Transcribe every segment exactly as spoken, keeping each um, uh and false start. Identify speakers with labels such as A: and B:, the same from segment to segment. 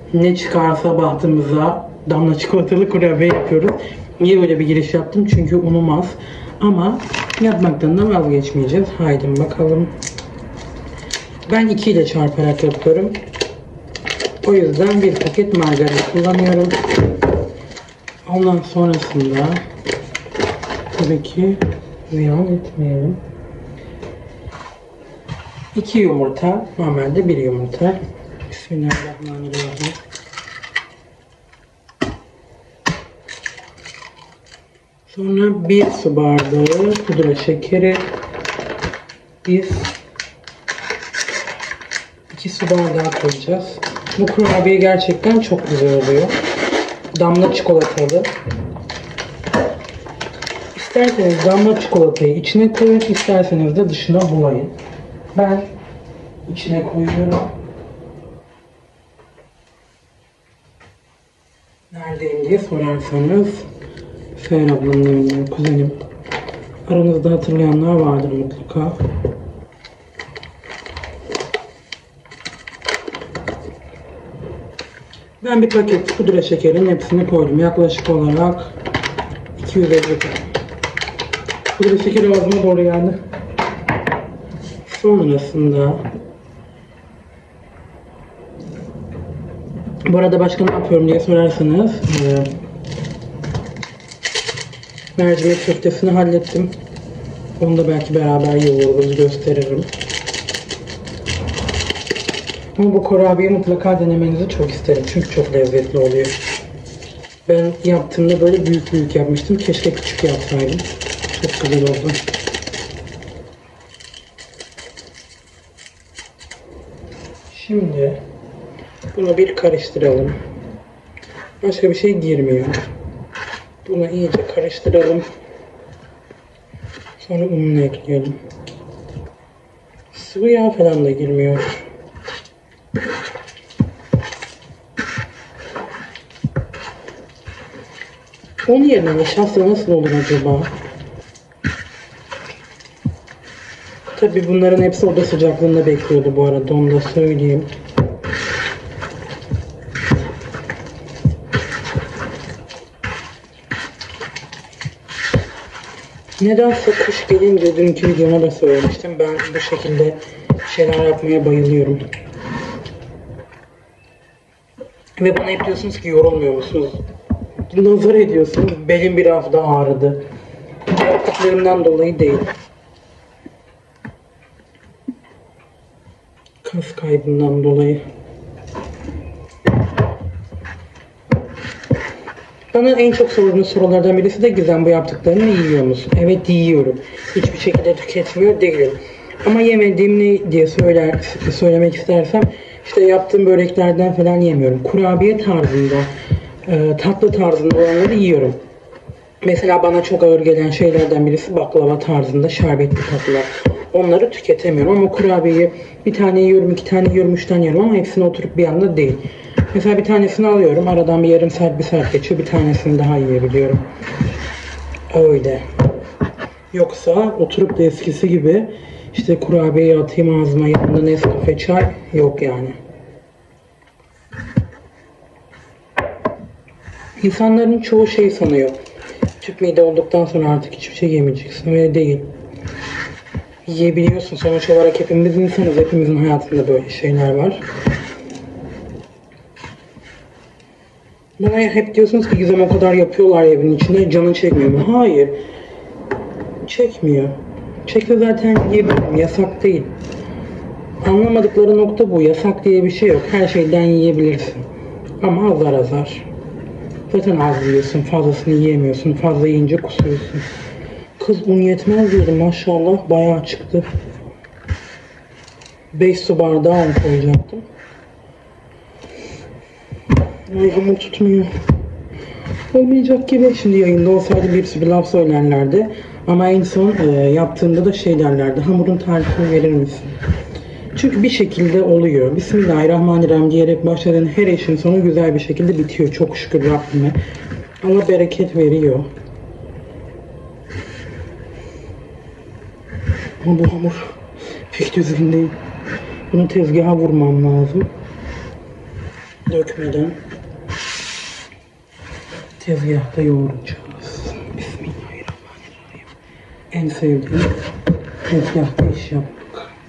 A: Ne çıkarsa bahtımıza damla çikolatalı kurabiye yapıyoruz. Niye böyle bir giriş yaptım? Çünkü unum az. Ama yapmaktan da vazgeçmeyeceğiz. Haydi bakalım. Ben iki ile çarparak yapıyorum. O yüzden bir paket margarin kullanıyorum. Ondan sonrasında tabii ki ziyan etmeyelim. iki yumurta, normalde bir yumurta. Bismillahirrahmanirrahim. Sonra bir su bardağı pudra şekeri. Biz iki su bardağı koyacağız. Bu kurabiye gerçekten çok güzel oluyor. Damla çikolatalı. İsterseniz damla çikolatayı içine koyun, isterseniz de dışına bulayın. Ben içine koyuyorum. Neredeyim diye sorarsanız Seher ablanın evinden, kuzenim. Aranızda hatırlayanlar vardır mutlaka. Ben bir paket pudra şekerin hepsini koydum. Yaklaşık olarak iki yüz elli gram. Pudra şekeri ağzıma doğru geldi. Sonrasında bu arada başka ne yapıyorum diye sorarsanız e, mercimek köftesini hallettim. Onu da belki beraber yoğururuz, gösteririm. Ama bu kurabiyeyi mutlaka denemenizi çok isterim. Çünkü çok lezzetli oluyor. Ben yaptığımda böyle büyük büyük yapmıştım. Keşke küçük yapsaydım. Çok güzel oldu. Şimdi bunu bir karıştıralım. Başka bir şey girmiyor. Bunu iyice karıştıralım. Sonra ununu ekleyelim. Sıvı yağ falan da girmiyor. Onun yerine nişasta nasıl olur acaba? Tabii bunların hepsi oda sıcaklığında bekliyordu bu arada, onu da söyleyeyim. Nedense kış gelince dünkü videoma da söylemiştim. Ben bu şekilde şeyler yapmaya bayılıyorum. Ve bana hep diyorsunuz ki yorulmuyor musunuz? Nazar ediyorsunuz. Belim bir hafta ağrıdı. Yaptıklarımdan dolayı değil. Kas kaybından dolayı. Bana en çok sorduğunuz sorulardan birisi de Gizem, bu yaptıklarını yiyor musun? Evet, yiyorum. Hiçbir şekilde tüketmiyor değilim. Ama yemediğim ne diye söyler, söylemek istersem işte yaptığım böreklerden falan yemiyorum. Kurabiye tarzında, e, tatlı tarzında olanları yiyorum. Mesela bana çok ağır gelen şeylerden birisi baklava tarzında şerbetli tatlılar. Onları tüketemiyorum ama kurabiyeyi bir tane yiyorum, iki tane yiyorum, üç tane yiyorum ama hepsini oturup bir anda değil. Mesela bir tanesini alıyorum, aradan bir yarım saat, bir saat geçiyor, bir tanesini daha yiyebiliyorum. Öyle. Yoksa oturup da eskisi gibi işte kurabiyeyi atayım ağzıma, yanında Nescafe çay yok yani. İnsanların çoğu şey sanıyor. Tüp mide olduktan sonra artık hiçbir şey yemeyeceksin. Öyle değil. Yiyebiliyorsun. Sonuç olarak hepimiz insanız. Hepimizin hayatında böyle şeyler var. Bana hep diyorsunuz ki Gizem, o kadar yapıyorlar evin içinde, canın çekmiyor mu? Hayır. Çekmiyor. Çekse zaten yiyebilirim. Yasak değil. Anlamadıkları nokta bu. Yasak diye bir şey yok. Her şeyden yiyebilirsin. Ama azar azar. Zaten az yiyorsun. Fazlasını yiyemiyorsun. Fazla yiyince kusuyorsun. Kız un yetmez diyordum. Maşallah bayağı çıktı. beş su bardağı un koyacaktım. Ay, hamur tutmuyor. Olmayacak gibi. Şimdi yayında olsaydı bir sürü laf söylerlerdi. Ama en son e, yaptığımda da şey derlerdi. Hamurun tarifini verir misin? Çünkü bir şekilde oluyor. Bismillahirrahmanirrahim diyerek başladığın her işin sonu güzel bir şekilde bitiyor. Çok şükür Rabbime. Allah bereket veriyor. Ama bu hamur pek düzgün değil. Bunu tezgaha vurmam lazım. dökmeden tezgahta yoğuracağız. Bismillahirrahmanirrahim. En sevdiğim tezgahta iş yapmak.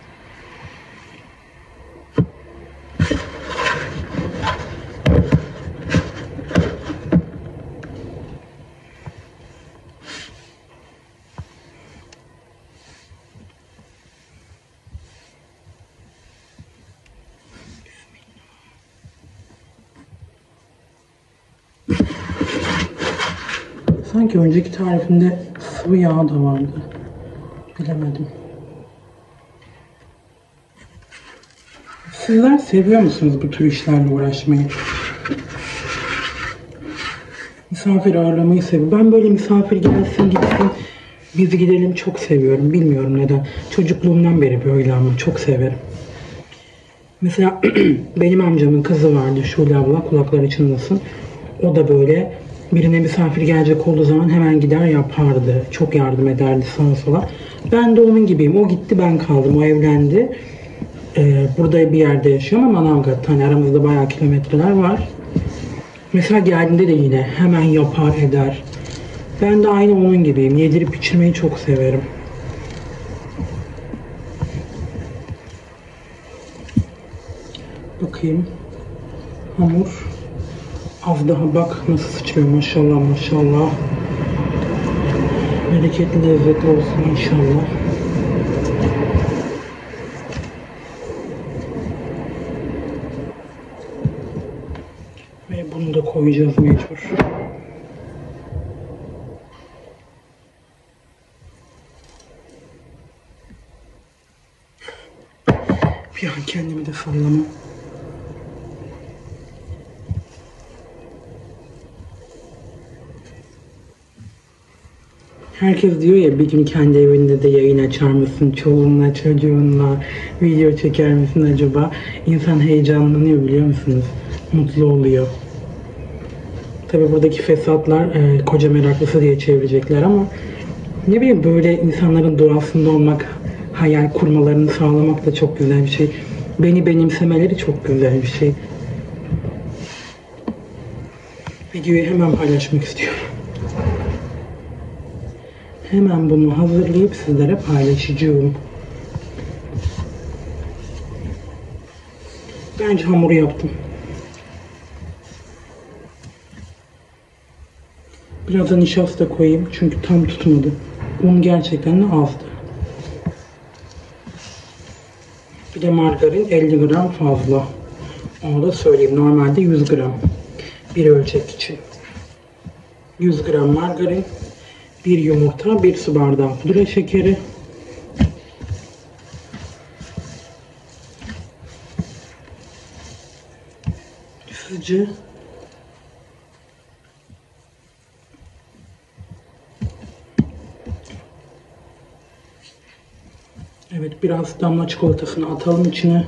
A: Sanki önceki tarifinde sıvı yağ da vardı. Bilemedim. Sizler seviyor musunuz bu tür işlerle uğraşmayı? Misafir ağırlamayı seviyorum. Ben böyle misafir gelsin gitsin, biz gidelim çok seviyorum. Bilmiyorum neden. Çocukluğumdan beri böyle ama çok severim. Mesela benim amcamın kızı vardı, Şule abla, kulakları çınlasın. O da böyle birine misafir gelecek olduğu zaman hemen gider yapardı. Çok yardım ederdi sağa sola. Ben de onun gibiyim. O gitti, ben kaldım. O evlendi. Ee, burada bir yerde yaşıyorum ama Manavgat'ta. Hani aramızda bayağı kilometreler var. Mesela geldiğinde de yine hemen yapar eder. Ben de aynı onun gibiyim. Yedirip içirmeyi çok severim. Bakayım. Hamur. Az daha bak nasıl sıçrıyor, maşallah maşallah. Bereketli, lezzetli olsun inşallah. Ve bunu da koyacağız mecbur. Bir an kendimi de sallamam. Herkes diyor ya, bir gün kendi evinde de yayın açar mısın? Çoluğunla, çocuğunla video çeker misin acaba? İnsan heyecanlanıyor, biliyor musunuz? Mutlu oluyor. Tabi buradaki fesatlar e, koca meraklısı diye çevirecekler ama ne bileyim, böyle insanların doğasında olmak, hayal kurmalarını sağlamak da çok güzel bir şey. Beni benimsemeleri çok güzel bir şey. Videoyu hemen paylaşmak istiyorum. Hemen bunu hazırlayıp sizlere paylaşacağım. Bence hamuru yaptım. Biraz da nişasta koyayım çünkü tam tutmadı. Un gerçekten de azdı. Bir de margarin elli gram fazla. Onu da söyleyeyim. Normalde yüz gram. Bir ölçek için. yüz gram margarin. Bir yumurta, bir su bardağı pudra şekeri. Sıcı. Evet, biraz damla çikolatasını atalım içine.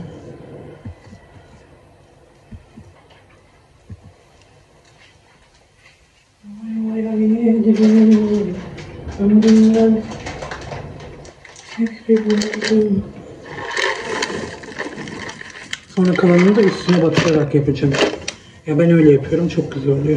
A: Ömrümden sonra kalanını da üstüne batırarak yapacağım. Ya ben öyle yapıyorum, çok güzel oluyor.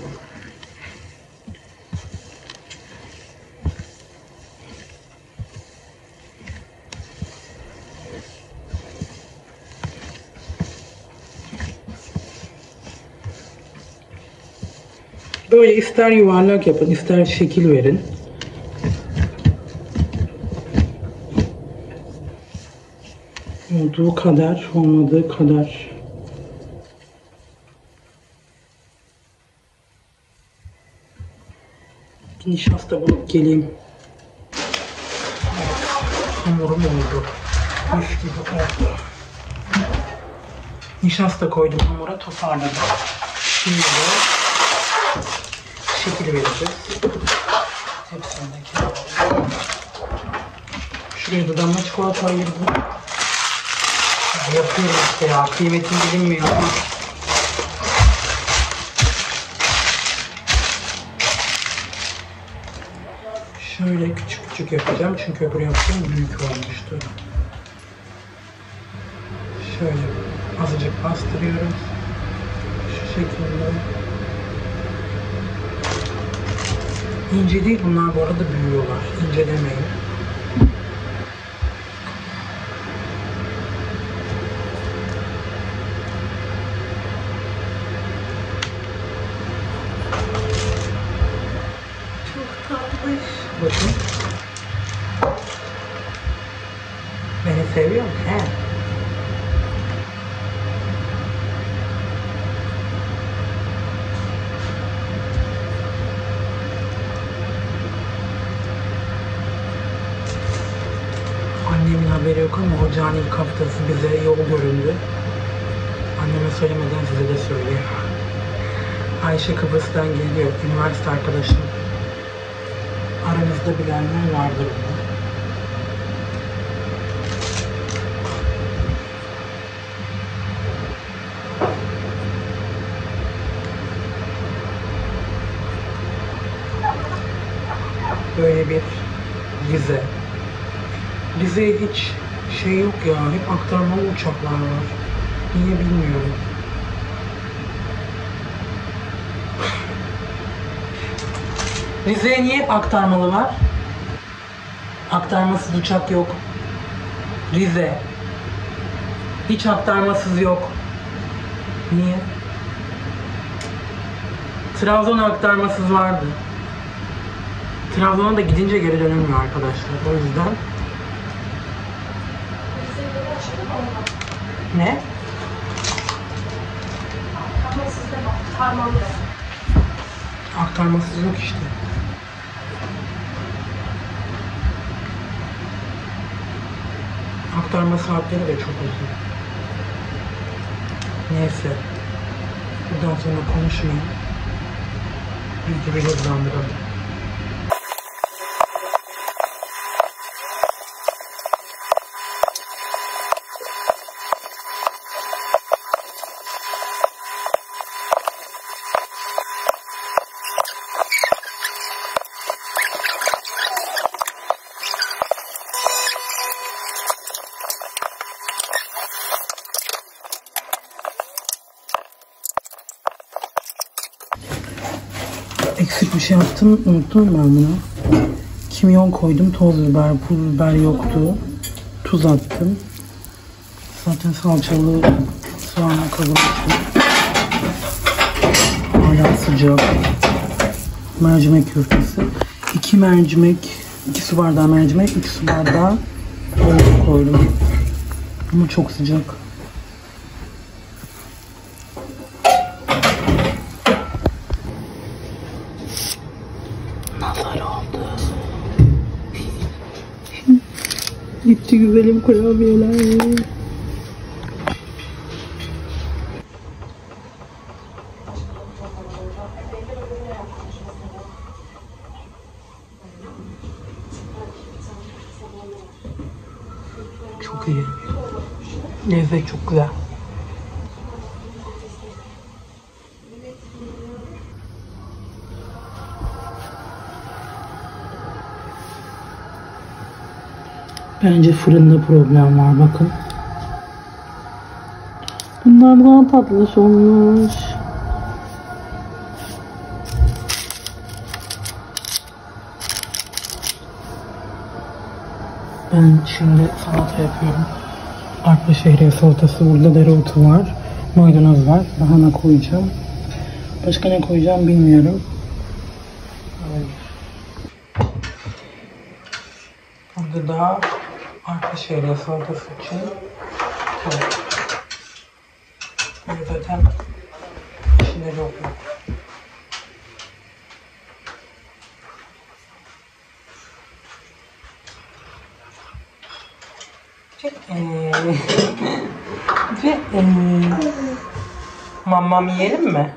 A: Böyle ister yuvarlak yapın, ister şekil verin. Olduğu kadar, olmadığı kadar. Bir nişasta bulup geleyim. Hamurum oldu. Mis gibi oldu. Nişasta koydum hamura, toparladım. Şimdi de şekil vereceğiz. Tepsimdeki. Şuraya da damla çikolata ayırdım. Yapıyorum işte ya, kıymetim bilinmiyor ama. Şöyle küçük küçük yapacağım çünkü öbür yaptığım büyük olmuştu. Şöyle azıcık bastırıyorum. şekilde. İnce değil bunlar, bu arada büyüyorlar. İnce demeyin. Çok tatlı. Bakın. Beni seviyor mu? He. Annemin haberi yok ama ocağın ilk haftası bize yol göründü. Anneme söylemeden size de söyleyeyim. Ayşe Kıbrıs'tan geliyor. Üniversite arkadaşım. Aranızda bilenler vardır bunu. Böyle bir Rize. Rize'ye hiç şey yok ya, hep aktarmalı uçaklar var. Niye bilmiyorum. Rize'ye niye hep aktarmalı var? Aktarmasız uçak yok. Rize. Hiç aktarmasız yok. Niye? Trabzon aktarmasız vardı. Trabzon'a da gidince geri dönülmüyor arkadaşlar. O yüzden. Ne? Aktarmasız yok işte. Aktarma saatleri de çok uzun. Neyse. Buradan sonra konuşmayayım. Videoyu hızlandıralım. Eksik bir şey yaptım, unuttum ben bunu. Kimyon koydum, toz biber, pul biber yoktu. Tuz attım. Zaten salçalı soğanla kavurmuştum. Hala sıcak. Mercimek köftesi. İki mercimek, iki su bardağı mercimek, iki su bardağı yoğurt koydum. Ama çok sıcak. Nazar oldu. Gitti güzelim kurabiyeler. Çok iyi. Lezzet çok güzel. Bence fırında problem var, bakın. Bunlar daha tatlış olmuş. Ben şimdi salata yapıyorum. Arpa şehriye salatası, burada dereotu var. Maydanoz var. Lahana koyacağım. Başka ne koyacağım bilmiyorum. Burada da arpa şehriye salatası için tavuk. Zaten içinde yok. Ve ee, mamam yiyelim mi?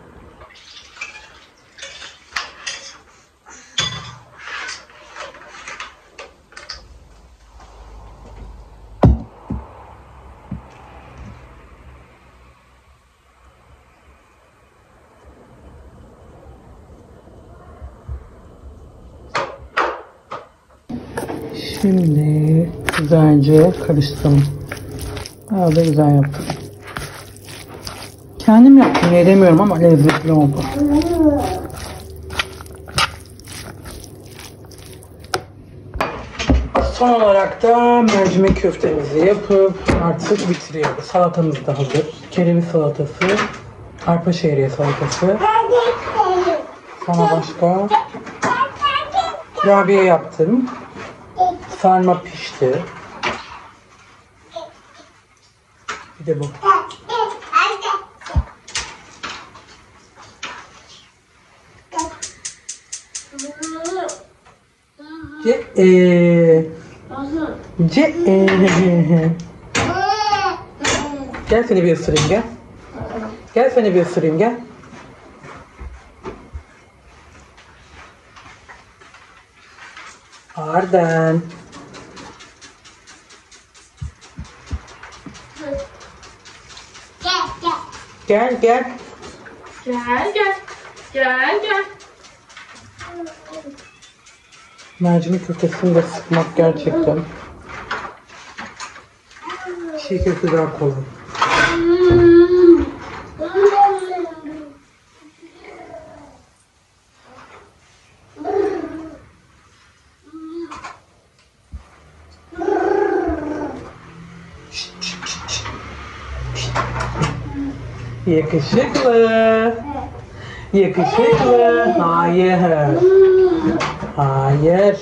A: Şimdi güzelce karıştıralım. Bayağı da güzel yaptım. Kendim yaptım diye demiyorum ama lezzetli oldu. Son olarak da mercimek köftemizi yapıp artık bitiriyoruz. Salatamız da hazır. Kereviz salatası, arpa şehriye salatası. Sonra başka kurabiye yaptım. Sarma pişti. Bir de bu. Ce eee Ce eee Gel seni bir ısırayım gel. Gel seni bir ısırayım gel. Arden. Gel gel.
B: Gel gel. Gel gel.
A: Mercimek köftesini de sıkmak gerçekten. Çiğ köfte daha kolay. Yakışıklı. Yakışıklı. Hayır. Hayır.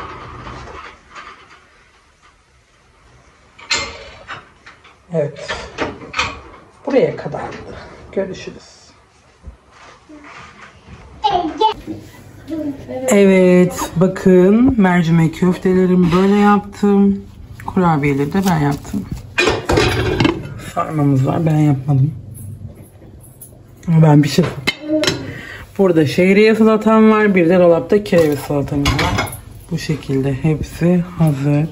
A: Evet. Buraya kadardı. Görüşürüz. Evet. Bakın mercimek köftelerimi böyle yaptım. Kurabiyeleri de ben yaptım. Sarmamız var. Ben yapmadım. Ama ben pişirdim. Burada şehriye salatam var. Bir de dolapta kereviz salatam var. Bu şekilde hepsi hazır.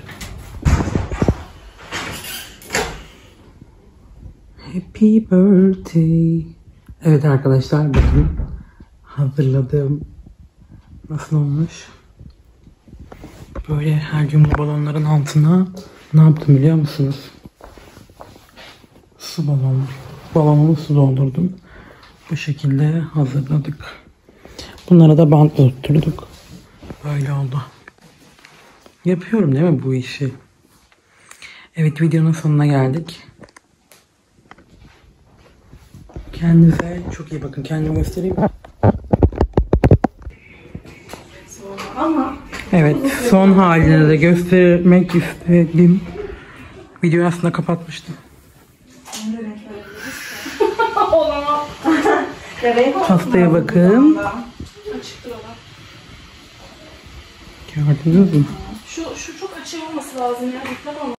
A: Happy birthday. Evet arkadaşlar bakın. Hazırladım. Nasıl olmuş? Böyle her gün bu balonların altına ne yaptım biliyor musunuz? Su balonu. Balonumu su doldurdum. Bu şekilde hazırladık. Bunlara da bantla tutturduk. Böyle oldu. Yapıyorum değil mi bu işi? Evet, videonun sonuna geldik. Kendinize çok iyi bakın. Kendimi göstereyim. Evet, son halini de göstermek istedim. Videoyu aslında kapatmıştım. Pastaya bakın. Gördünüz mü?
B: Şu, şu çok açık olması lazım ya.